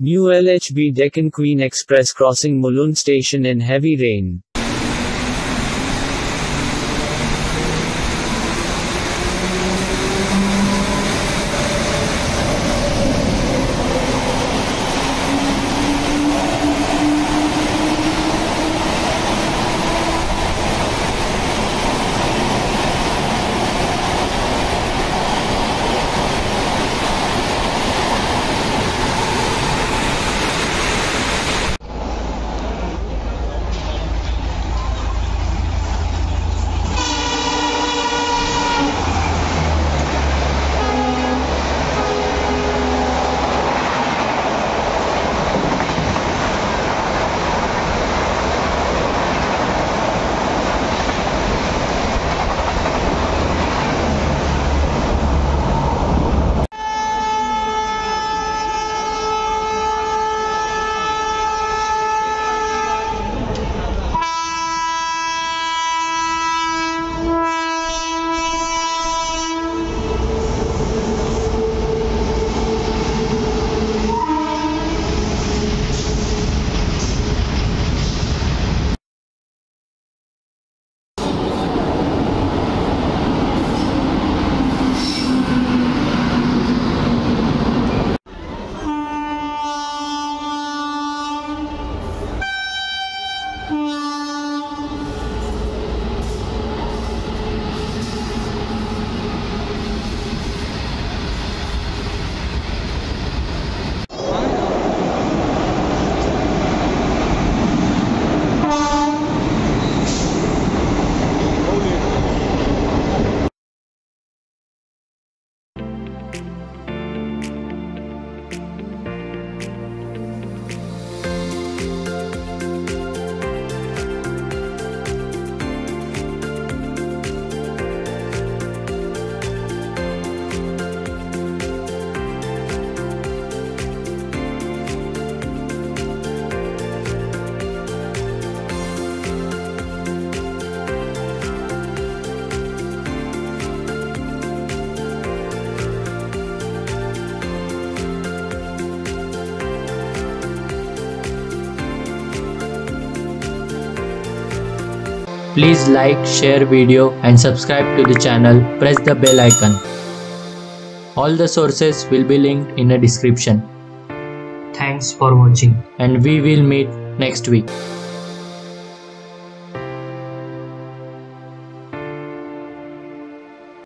New LHB Deccan Queen Express crossing Mulund station in heavy rain. Please like, share video and subscribe to the channel. Press the bell icon. All the sources will be linked in the description. Thanks for watching and we will meet next week.